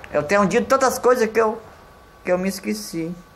Eu tenho dito tantas coisas que eu me esqueci.